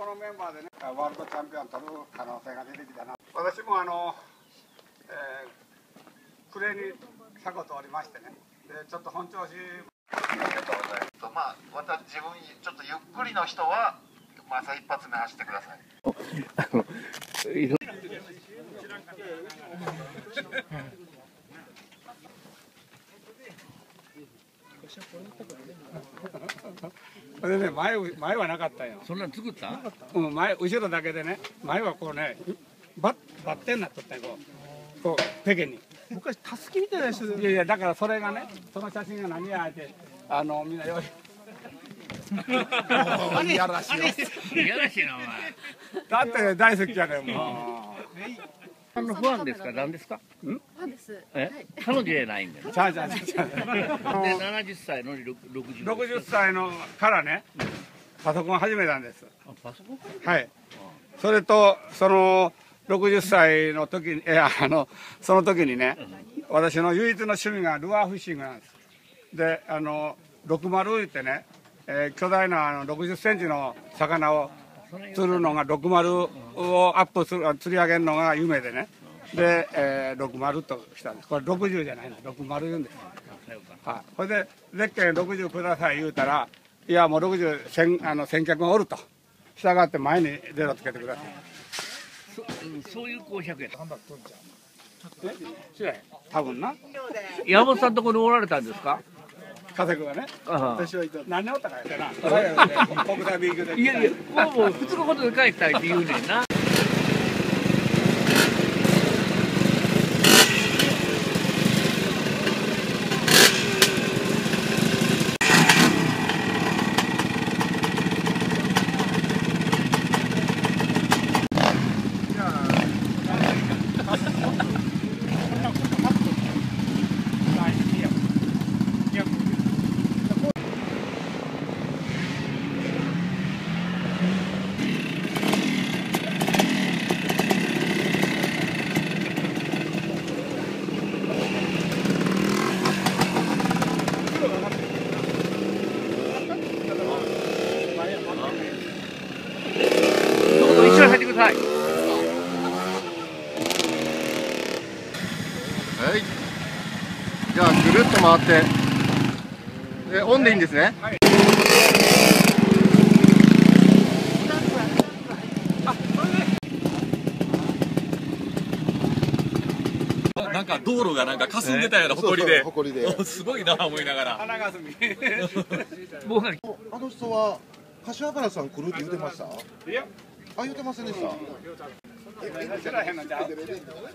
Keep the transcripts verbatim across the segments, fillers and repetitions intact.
のメンバーでね、ワールドチャンピオン取る可能性が出てきたな。私もあの、えー、暮れに車庫通りましてね、でちょっと本調子。 ありがとうございます。まあ、また自分ちょっとゆっくりの人は、まあ、朝一発目走ってください。 それでね、前前はなかったよ。 そんなの作った？ うん、前後ろだけでね、前はこうね、バッバッテンになっとったよ、こう、こうペケに。 昔たすきみたいな人で。 いやいや、だからそれがね、その写真が何やって、あのみんなよい。 いやらしいよ。 いやらしいなお前。 だって大好きやねんもう。 あのファンですか？何ですか？ ファンです。 え？彼女じゃないんだよ。 ちゃうちゃうちゃうちゃう。 でななじゅっさいのろくじゅう。 ろくじゅっさいのからね、パソコン始めたんです。 あ、パソコン？ はい。それとそのろくじゅっさいの時に、いやあのその時にね、私の唯一の趣味がルアーフィッシングなんです。で、あのろくじゅう言ってね、えー、巨大なあのろくじゅっセンチの魚を釣るのがろくじゅうをアップする釣り上げるのが夢でね。で、えー、ろくじゅうとしたんです。これろくじゅうじゃないの、ろくじゅう言うんです。はい。これでゼッケンろくじゅうください言うたら、いやもうろくじゅう先あの先客がおると。従って前にゼロつけてください。 そ、うん、そういう公爵やった。 え、知らへん。多分な。 山本さんところにおられたんですか？ 家族がね。 私は何年おったかやってな。国際ビーグで。 いやいや、もうもうふつかほどで帰ったいって言うねんな。はい。 はい。じゃあぐるっと回って、え、オンでいいんですね。はい。 なんか道路がなんか霞んでたような埃で、 ほこりで、 すごいな思いながら。 花がすみ。 あの人は柏原さん来るって言ってました？ いや。 あ、言ってませんでした。 知らへんのちゃう。 今日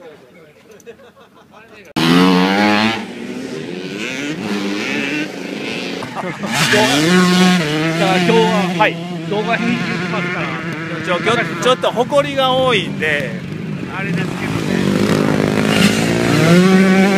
ははい動画編集しますから。 ちょちょちょっと埃が多いんであれですけどね。